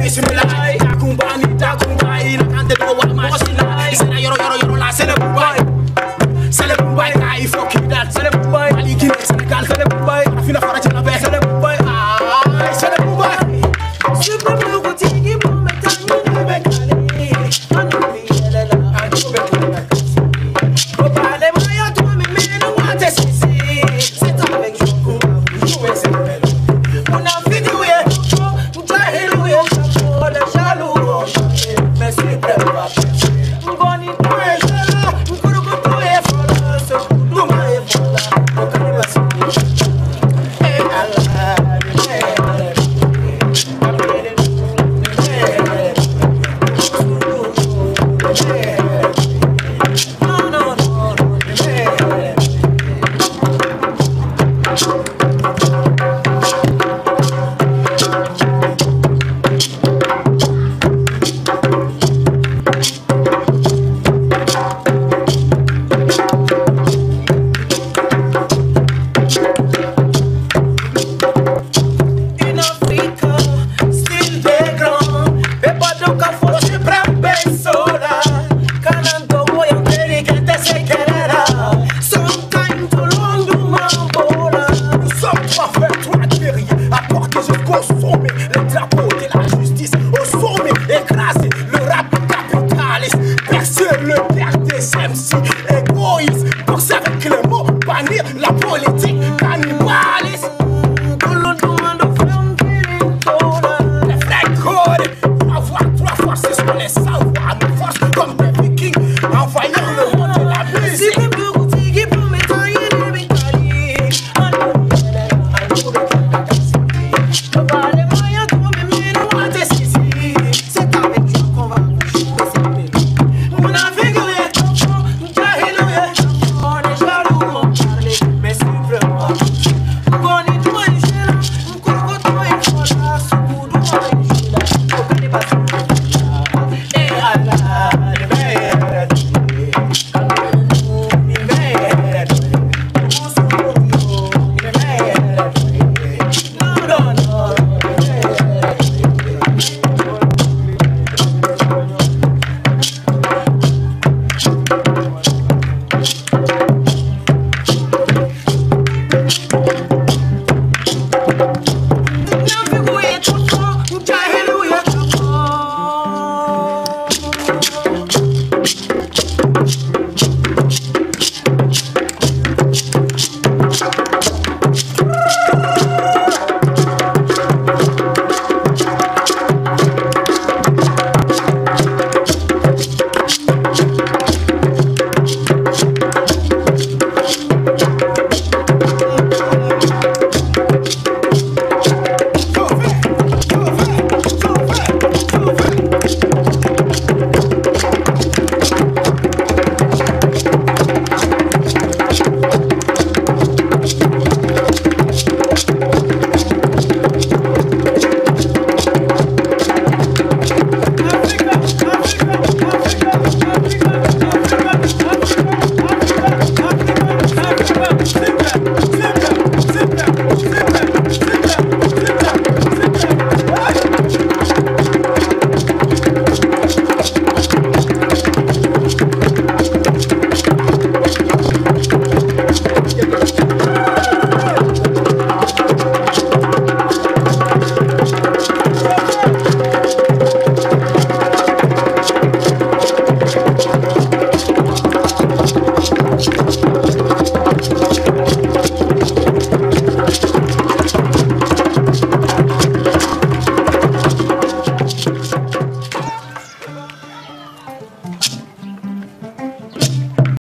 bismillah. Takumbani, nakande do wa masila. Isena yoro la sele Mumbai. Sele Mumbai, I fuck you that. Sele Mumbai, Ali Kine, Senegal, Sele Mumbai. Afina Faraja na be, Sele Mumbai. Ah, Sele Mumbai. Super Mumbai, tigi Mumbai, tangi be kale. Anumi elela, anju be kale. Opale maya tu mi meno wate sisi. C'est avec Joko, jouer c'est belle. On a vidéo ye, mutahilu ye, ole jaloux. Mais c'est très pas. Mboni tuela, mkurugu tuye fola, so luma ye fola, okane basi. La politique cannibaliste. Tout le monde fait un guérison. Les frères codent. Avoir trois forces sur les savoirs. Nos forces comme des vikings. Envoyant le monde de la musique. Si tu peux goûter pour me tailler de Vitali. Les moyens de me mener à tes sisi. C'est avec Dieu qu'on va bouger. Mon navigue est content. On est jaloux. Mais c'est vraiment Ngoni tuwa nishela Mkurugo tuwa nishela Sukudu wa nishela Okane basi